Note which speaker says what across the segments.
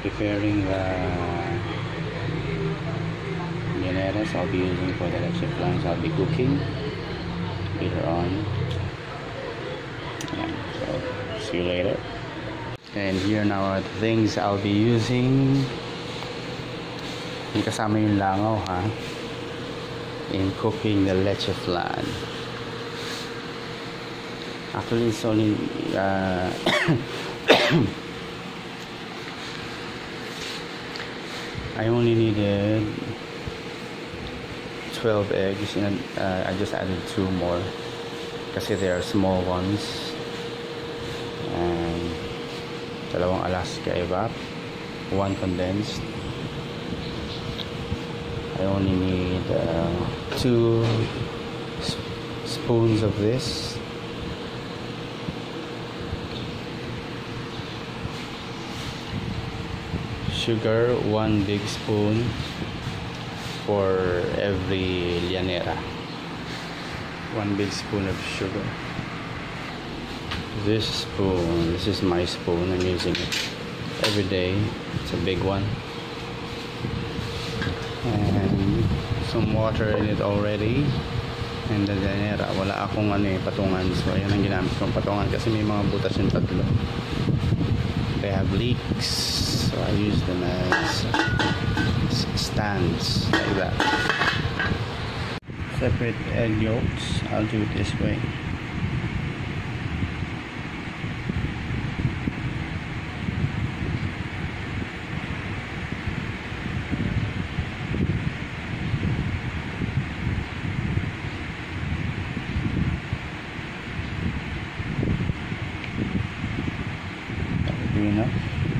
Speaker 1: preparing the Llanera I'll be using for the Leche Flan. I'll be cooking later on. So see you later. And here now are the things I'll be using. Yung kasama yung langaw ha, in cooking the Leche Flan. Actually it's only I only needed 12 eggs and I just added 2 more kasi they are small ones, and dalawang Alaska Evap, 1 condensed. I only need 2 spoons of this. Sugar, 1 big spoon for every Llanera. 1 big spoon of sugar. This spoon, this is my spoon, I'm using it every day. It's a big one. And some water in it already. And the Llanera, wala akong patungan, so yan ang ginamit kong patungan kasi may mga butas yung tatlo. They have leaks, so I use them as stands like that. Separate egg yolks, I'll do it this way. Enough.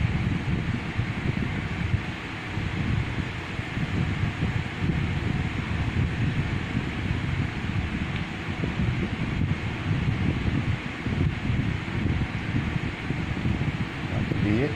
Speaker 1: That could be it.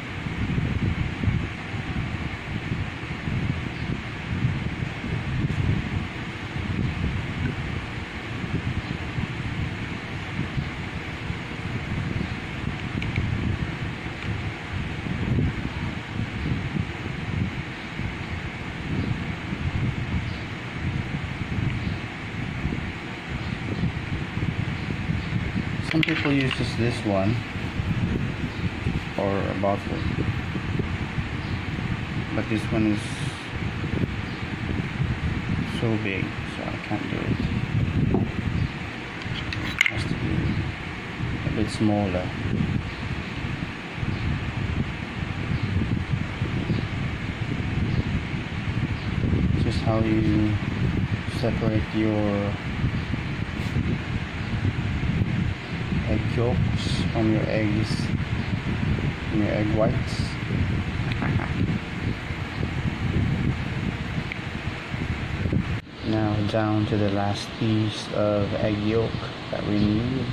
Speaker 1: Some people use this one or a bottle, but this one is so big, so I can't do it. It has to be a bit smaller. Just how you separate your egg yolks from your eggs, from your egg whites. Now down to the last piece of egg yolk that we need.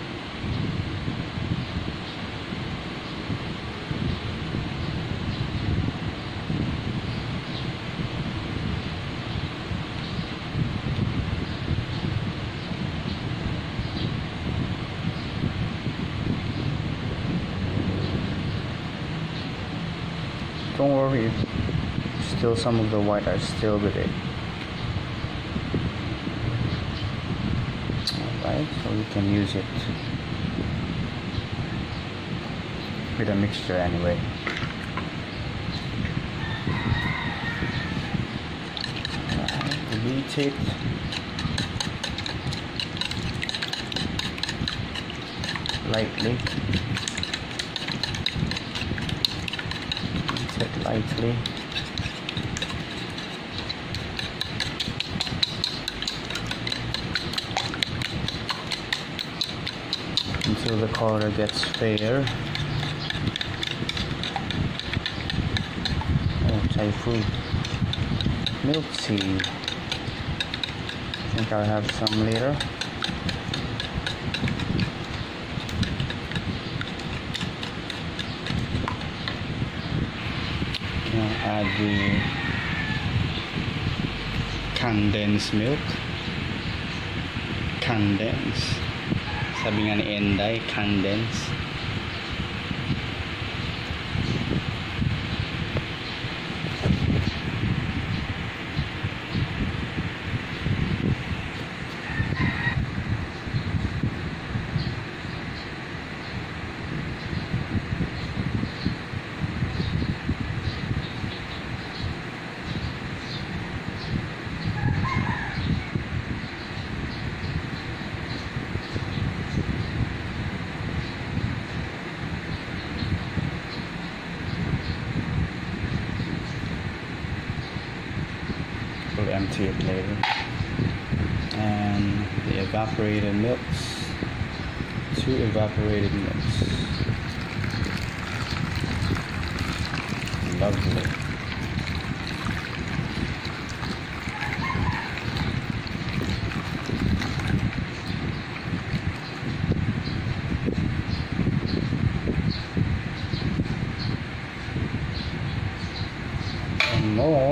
Speaker 1: Don't worry if still some of the white are still with it. Alright, so we can use it with a mixture anyway. Alright, beat it. Lightly. Lightly. Until the color gets fair. Oh, Thai fruit. Milk seed. I think I'll have some later. Add the condensed milk. Condensed. Sabi nga ni Enday, condensed. empty it later. And the evaporated milks. 2 evaporated milks. Lovely. And more.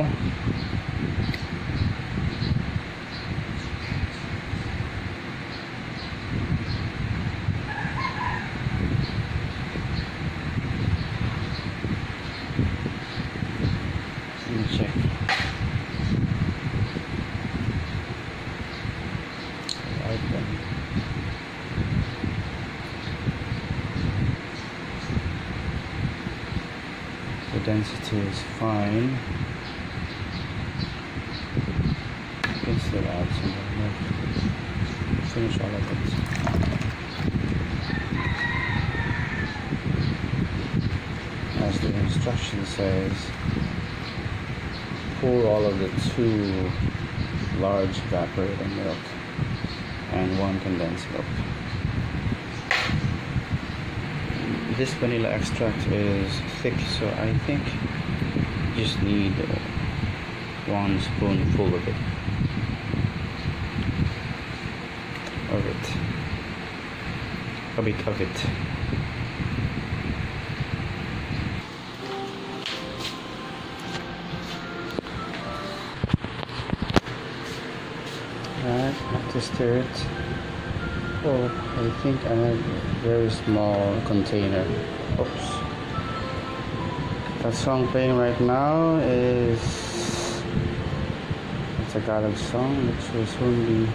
Speaker 1: Check. I like them. The density is fine. You can still add some more. Finish all of it. As the instruction says, pour all of the 2 large evaporated milk and 1 condensed milk. This vanilla extract is thick, so I think you just need 1 spoonful of it. A bit of it. Alright, have to stir it. Oh, I think I have a very small container. Oops. That song playing right now is it's a Tagalog song which will soon be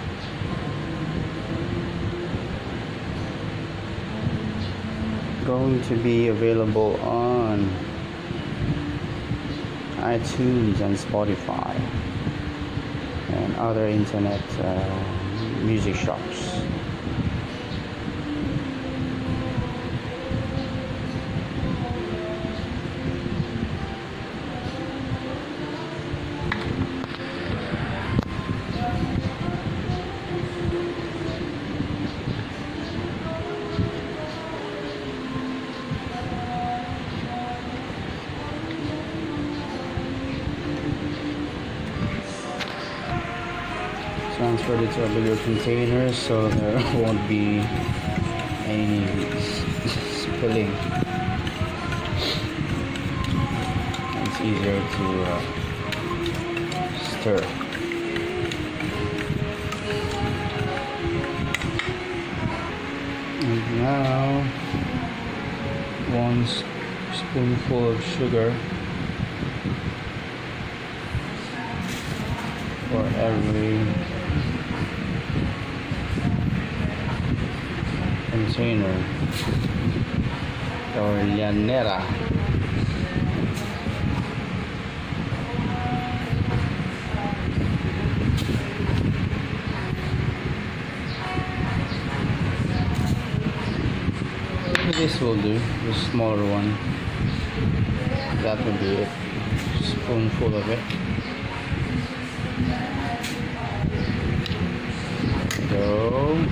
Speaker 1: going to be available on iTunes and Spotify and other internet music shops. Transferred it to a bigger container so there won't be any spilling. It's easier to stir. And now 1 spoonful of sugar for every container or Llanera. This will do, the smaller one. That will be it. Spoonful of it. Go.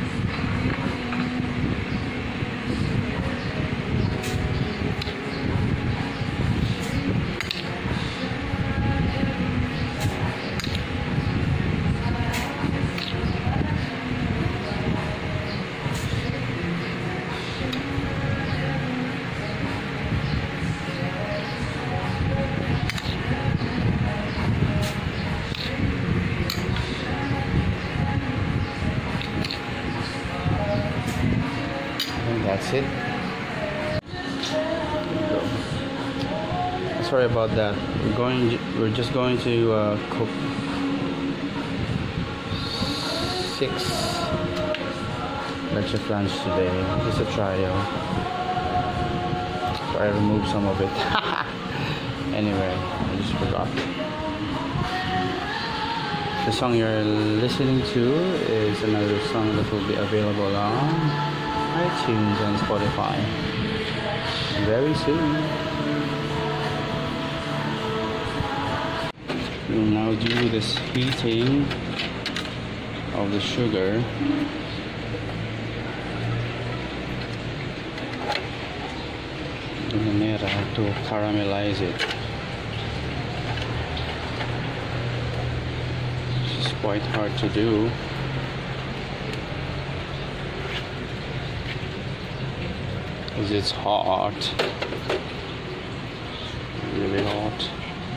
Speaker 1: That's it. Sorry about that. We're just going to cook 6 Leche Flans today. Just a trial. So I removed some of it. Anyway, I just forgot. The song you're listening to is another song that will be available on iTunes and Spotify very soon. We'll now do this heating of the sugar. Llanera to caramelize it. It's quite hard to do. Because it's hot. Really hot.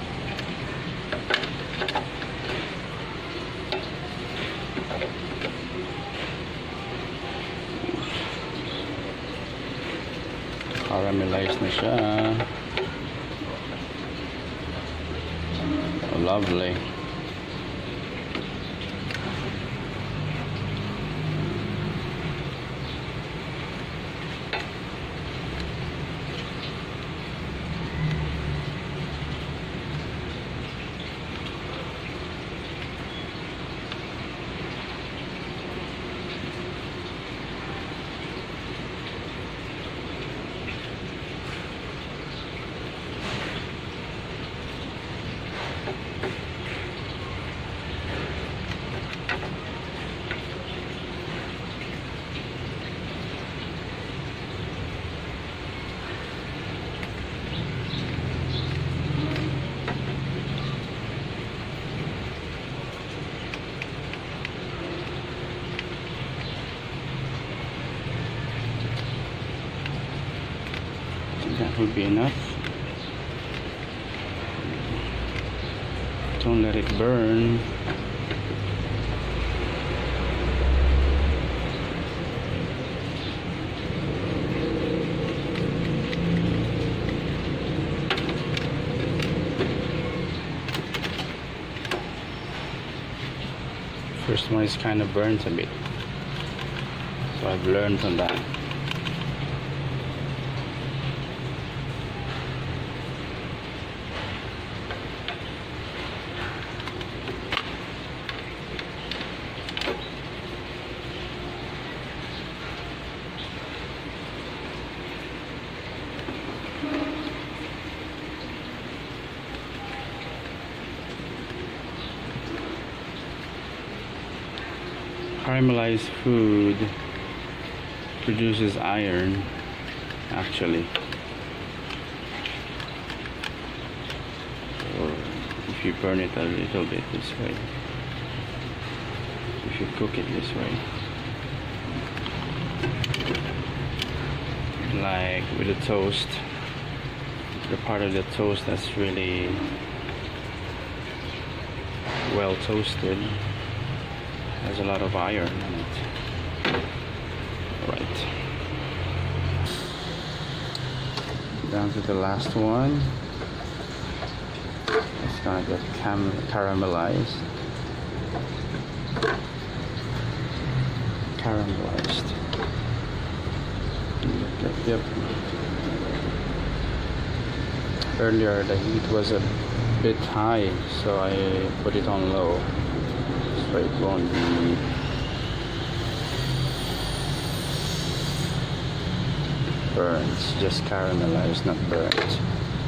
Speaker 1: Caramelize na siya. Oh, lovely. That would be enough. Don't let it burn. First one is kind of burnt a bit, so I've learned from that. Caramelized food produces iron, actually. Or if you burn it a little bit this way, if you cook it this way, like with the toast, the part of the toast that's really well toasted has a lot of iron in it. Right. Down to the last one. It's gonna get caramelized. Caramelized. Yep. Earlier the heat was a bit high, so I put it on low. So it won't be burnt, just caramelized, not burnt.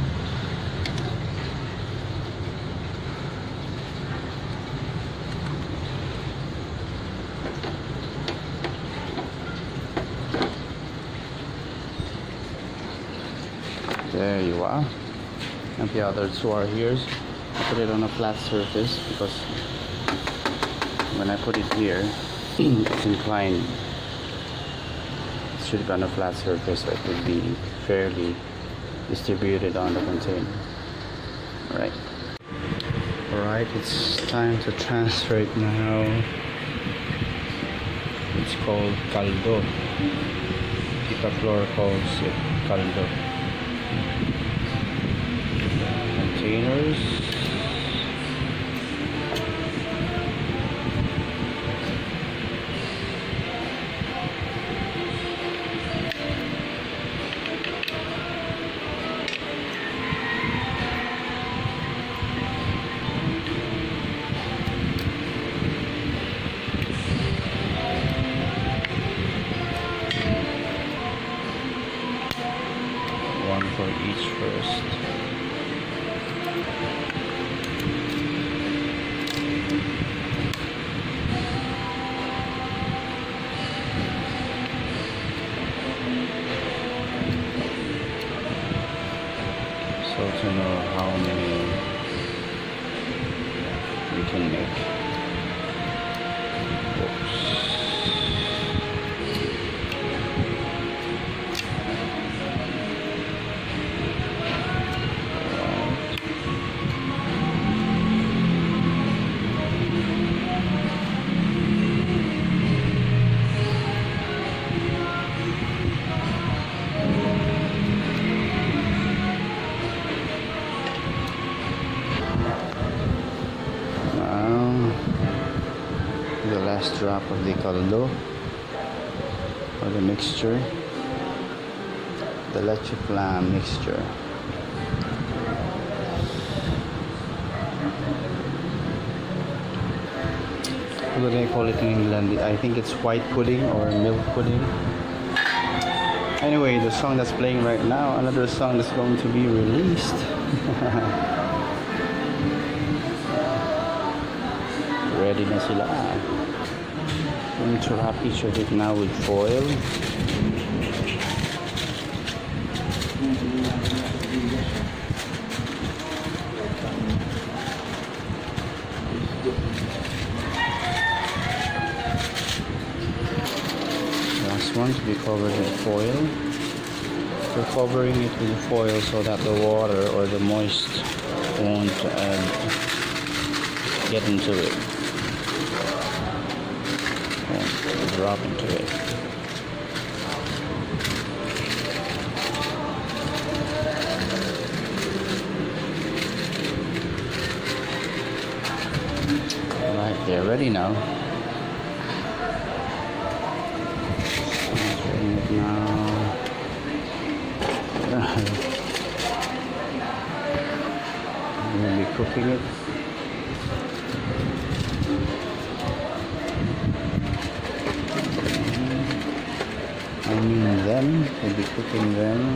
Speaker 1: There you are. And the other two are here. I put it on a flat surface because when I put it here, it's inclined. It should be on a flat surface so it would be fairly distributed on the container. Alright. Alright, it's time to transfer it now. It's called caldo. Tita Flor calls it caldo. Containers. don't know how many we can make. Oops. The last drop of the caldo or the mixture, the Leche Flan mixture. What do they call it in England? I think it's white pudding or milk pudding. Anyway, the song that's playing right now, another song that's going to be released. Ready na sila. I'm going to wrap each of it now with foil. Last one to be covered with foil. We're covering it with foil so that the water or the moist won't get into it. Drop into it. Alright, they're ready now. Transferring it now. I'm going to be cooking it. I mean them, we'll be cooking them.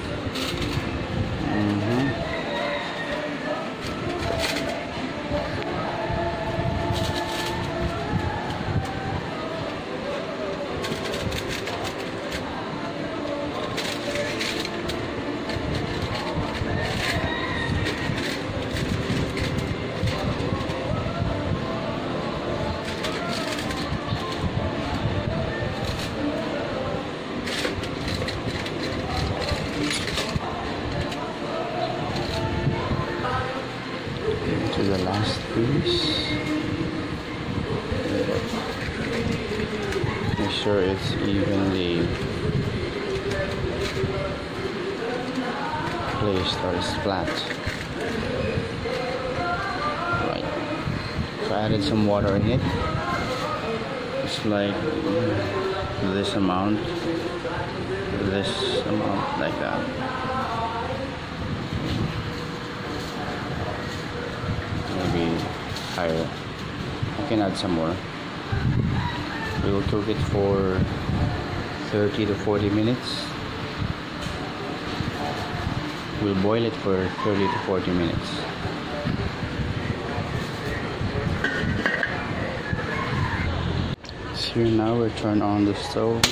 Speaker 1: To the last piece. Make sure it's evenly placed or it's flat. Right. So I added some water in it. It's like this amount, like that. Higher. I can add some more. We will cook it for 30 to 40 minutes. We'll boil it for 30 to 40 minutes. So here now we turn on the stove.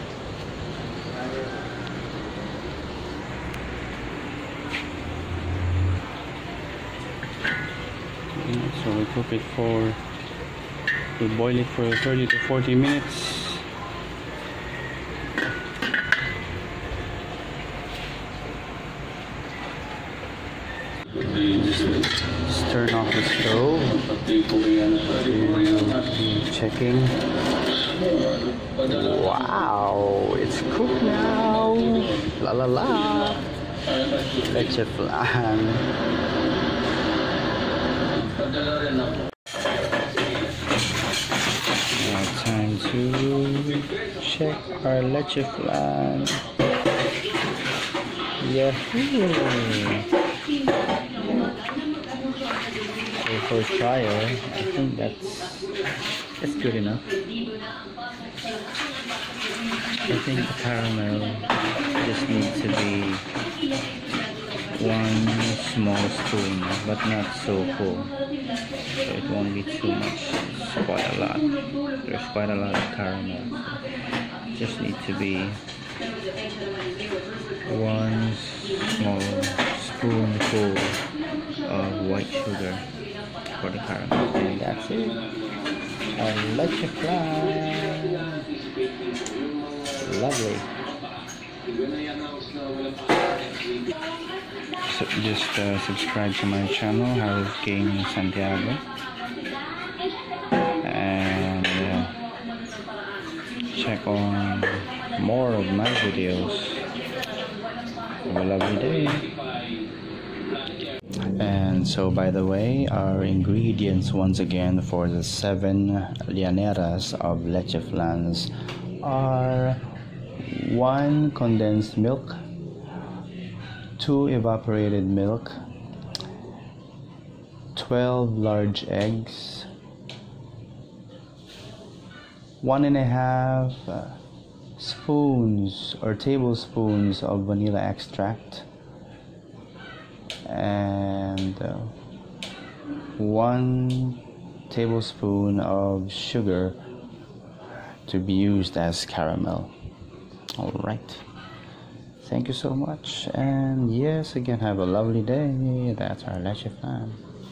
Speaker 1: So we cook it we boil it for 30 to 40 minutes. Just turn off the stove. Checking. Wow, it's cooked now. La la la. Leche Flan. Now time to check our Leche Flan. Yahoo! So for trial, I think that's good enough. I think the caramel just needs to be 1 small spoon, but not so full, so it won't be too much. It's quite a lot. There's quite a lot of caramel. Just need to be 1 small spoon. tablespoonful of white sugar for the caramel. And that's it. And Leche Flan. Lovely. So just subscribe to my channel, HaroldKing Santiago, and check on more of my videos. Have a lovely day. And so, by the way, our ingredients once again for the 7 Llaneras of Leche Flans are 1 condensed milk, 2 evaporated milk, 12 large eggs, 1.5 spoons or tablespoons of vanilla extract, and 1 tablespoon of sugar to be used as caramel. All right, thank you so much, and yes, again, have a lovely day. That's our Leche Flan.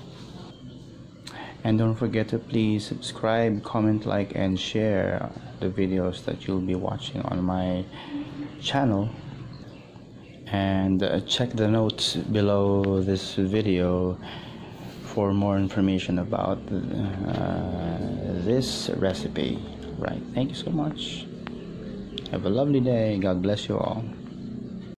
Speaker 1: And don't forget to please subscribe, comment, like, and share the videos that you'll be watching on my channel. And check the notes below this video for more information about this recipe. Right, thank you so much. Have a lovely day. God bless you all.